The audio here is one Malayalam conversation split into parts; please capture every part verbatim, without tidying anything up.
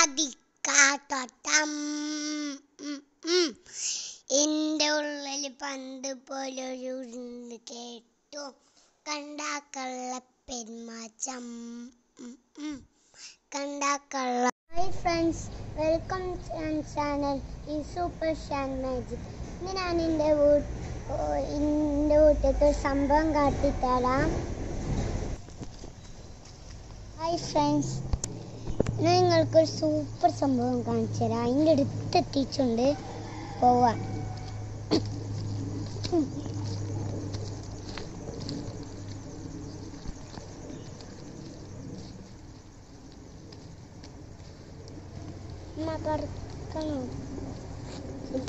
സാധിക്കാത്തം എൻ്റെ ഉള്ളിൽ പണ്ട് പോലൊരു കേട്ടു കണ്ടാക്കള്ള പെരുമാറ്റം കണ്ടാക്കള്ള. Hi friends, welcome to channel ഈ സൂപ്പർ ഷാൻ മാജിക്. ഇന്ന് ഞാൻ എൻ്റെ വീട്ട് എൻ്റെ വീട്ടിലേക്ക് സംഭവം കാട്ടിത്തരാം. ഹായ് ഫ്രണ്ട്സ്, ഞാൻ നിങ്ങൾക്കൊരു സൂപ്പർ സംഭവം കാണിച്ചു തരാം. അതിൻ്റെ അടുത്തെത്തിച്ചുണ്ട് പോവാം. പറക്കണോ ഇല്ല.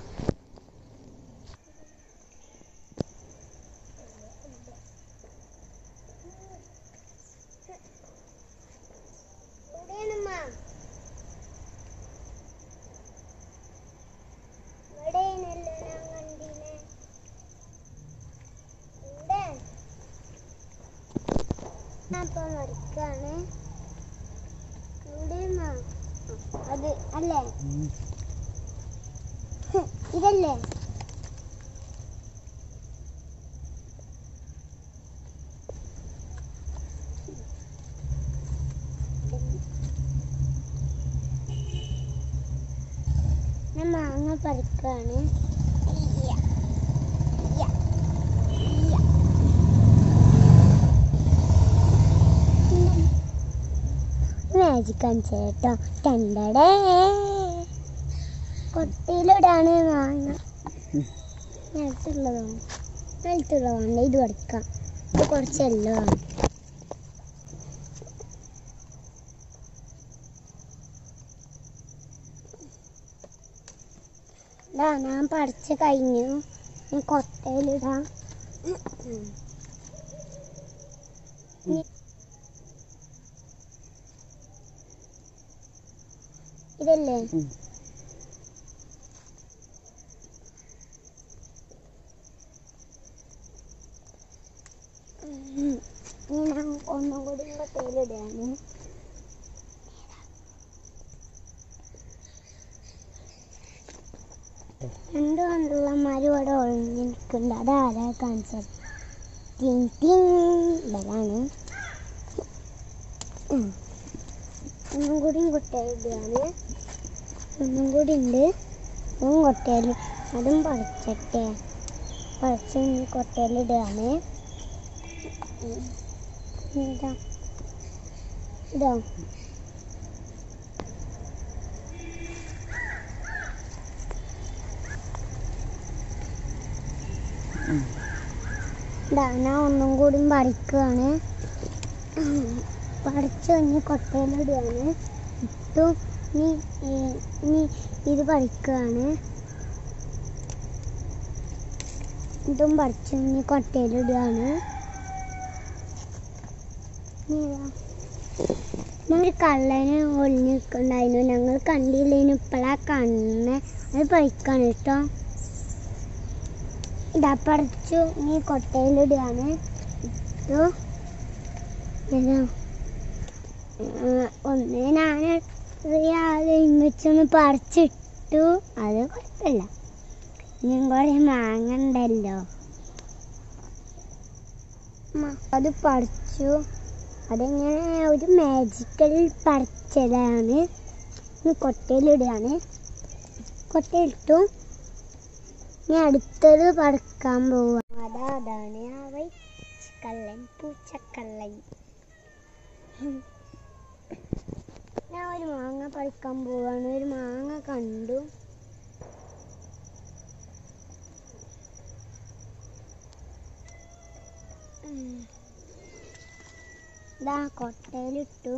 അപ്പം മറിക്കാണ് അത് അല്ലേ, ഇതല്ലേ ഞാൻ മാങ്ങ പറിക്കാണ്. മാജിക് കാണിച്ചേട്ടോ. കണ്ടടേ കൊട്ടിയിലിടാണ് മാങ്ങ. നിലത്തുള്ളതോ നിലത്തുള്ളതാണ്. ഇത് പറിക്കാം. ഇത് കുറച്ചല്ലോ ആണ്. ഇതാ ഞാൻ പറിച്ച് കഴിഞ്ഞു. കൊട്ടയിലിടാം. ഇതല്ലേ ഞാൻ ഒന്നും കൂടി കൊട്ടയിലിടാണ്. രണ്ട് കണ്ടുള്ളമാര് ഇവിടെ ഒളിഞ്ഞു നിൽക്കുന്നുണ്ട്. അതാരാ കാണിച്ചത്? ടിങ് ടിങ് ഇതാണ്. ഒന്നും കൂടി കൊട്ടയിലിടുകയാണ്. ഒന്നും കൂടി ഉണ്ട്. അതും കൊട്ടയിൽ അതും പറിച്ചട്ടെ. പറിച്ച് കൊട്ടയിലിടുകയാണ്. ഇതാ ഇതോ ഇതാ ഞാൻ ഒന്നും കൂടി പറിക്കുകയാണ്. പറിച്ച് കഴിഞ്ഞ് കൊട്ടയിലിടുകയാണ്. ഇട്ടും ഇനി ഇനി ഇത് പറിക്കുകയാണ്. ഇതും പറിച്ച് കഴിഞ്ഞ് കൊട്ടയിലിടുകയാണ്. ഒരു കള്ളന് ഒളിഞ്ഞു നിൽക്കുന്നുണ്ടായിരുന്നു. ഞങ്ങൾ കണ്ടില്ലേനു. ഇപ്പോഴാ കണ്ണെ അത് പറിക്കാണ് കേട്ടോ. ഇതാ പറിച്ചു. ഇനി കൊട്ടയിലിടുകയാണ്. ഇട്ടു. ഒന്ന് ഞാൻ ഒരുമിച്ചൊന്ന് പറിച്ചിട്ടു. അത് കുഴപ്പമില്ല. ഇനിയും കുറേ മാങ്ങ ഉണ്ടല്ലോ. അത് പറിച്ചു. അതിങ്ങനെ ഒരു മാജിക്കൽ പറിച്ചതാണ്. ഇനി കൊട്ടയിലിടുകയാണ്. കൊട്ടയിലിട്ടു. ഇനി അടുത്തത് പറിക്കാൻ പോവുക. അതാ അതാണ് ആ കള്ളൻ, പൂച്ചക്കള്ളൻ. ഞാൻ ഒരു മാങ്ങ പറിക്കാൻ പോവാണ്. ഒരു മാങ്ങ കണ്ടു. ഇതാ കൊട്ടയിലിട്ടു.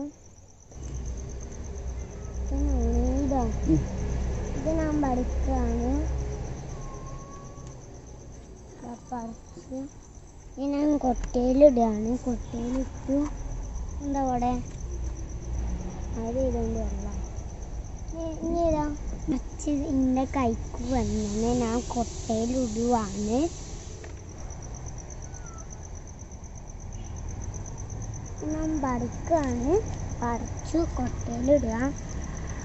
ഇതോ ഇത് ഞാൻ പറിക്കുകയാണ്. പറിച്ച് ഇനി ഞാൻ കൊട്ടയിലിടുകയാണ്. കൊട്ടയിലിട്ടു. എന്താ അവിടെ അത് ഇതുകൊണ്ട് വെള്ളം. ഇനി ഇതാ മച്ച് എൻ്റെ കൈക്ക് വന്നെ ഞാൻ കൊട്ടയിലിടുവാണ്. ഞാൻ പറിക്കുകയാണ്. പറിച്ചു കൊട്ടയിലിടുക.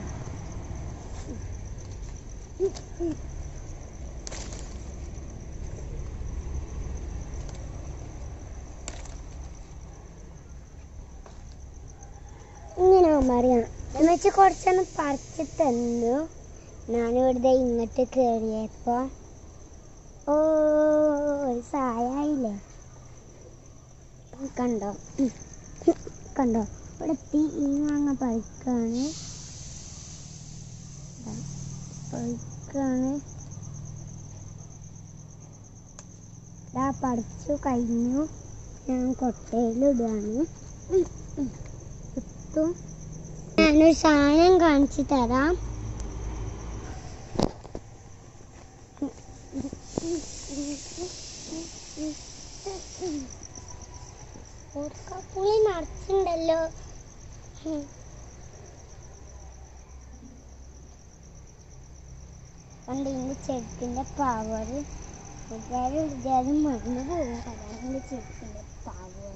ഇങ്ങനെ പറയാം എന്നുവെച്ച് കുറച്ചൊന്ന് പറിച്ച് തന്നു. ഞാനിവിടുത്തെ ഇങ്ങോട്ട് കയറിയപ്പോ ഓ ഒരു സഹായില്ലേ കണ്ടോ കണ്ടോ ഇവിടെ എത്തി. ഈ മാങ്ങ പഴുക്കാണ് പഴുക്കാണ് ഇതാ പറിച്ചു കഴിഞ്ഞു. ഞാൻ കൊട്ടയിലിടുകയാണ്. ഇട്ടു. ഞാനൊരു സാധനം കാണിച്ചു തരാം. ഓർക്കാപ്പുളി നിറച്ചുണ്ടല്ലോ. കണ്ട് ഇതിന്റെ ചെരുപ്പിന്റെ പവർ എല്ലാവരും വിചാരം മറന്നു പോകും. അതാണ് ചെരുപ്പിന്റെ പവർ.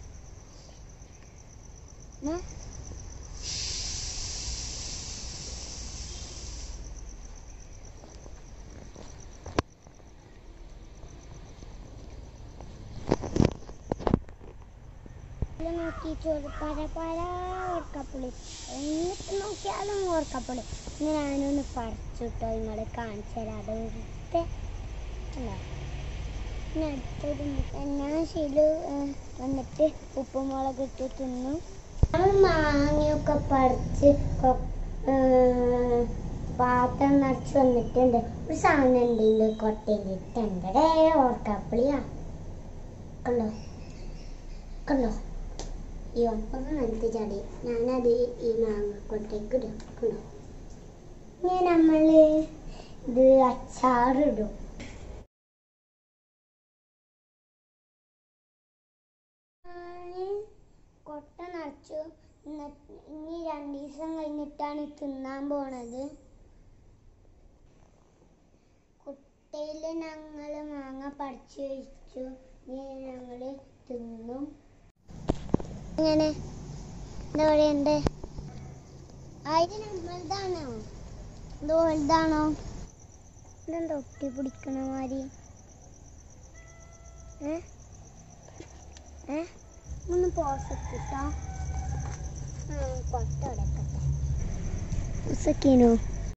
നോക്കിയിട്ട് പര പര ഓർക്കപ്പുളി എന്നിട്ട് നോക്കിയാലും ഓർക്കപ്പുളി. ഇന്ന് ഞാനൊന്ന് പറിച്ചിട്ടോ നിങ്ങളെ കാണിച്ചു തരാം. അതെടുത്ത് പിന്നെ അടുത്തത് ഞാൻ ശീല് വന്നിട്ട് ഉപ്പുമുളക് ഇട്ട് തിന്നു. നമ്മൾ മാങ്ങയൊക്കെ പറിച്ച് പാത്രം നിറച്ച് വന്നിട്ടുണ്ട്. ഒരു സാധനം ഉണ്ടെങ്കിൽ കൊട്ടയിലിട്ടുണ്ടേ ഓർക്കപ്പുളിയാ. കണ്ടോ കണ്ടോ ഈ ഒപ്പം നിലത്ത് ചാടി. ഞാനത് ഈ മാങ്ങക്കൊട്ടയ്ക്ക് ഇടും. കണ്ടോ ഇനി നമ്മൾ ഇത് അച്ചാറിടും. കൊട്ട നിറച്ചു. ഇനി രണ്ടു ദിവസം കഴിഞ്ഞിട്ടാണ് തിന്നാൻ പോണത്. കുട്ടയിൽ ഞങ്ങൾ മാങ്ങ പറിച്ചു കഴിച്ചു. ഇനി ഞങ്ങൾ തിന്നും. ഇങ്ങനെ എന്താ പറയണ്ടേ ഇത് നമ്മളതാണോ ഇത് വലുതാണോ? ഇതെന്താ ഒട്ടി പിടിക്കണ മാതിരി? ഏ ഏ ഒന്ന് പോസക്കിട്ടോ കൊട്ട ഉടക്കട്ടെ. പോസക്കിനോ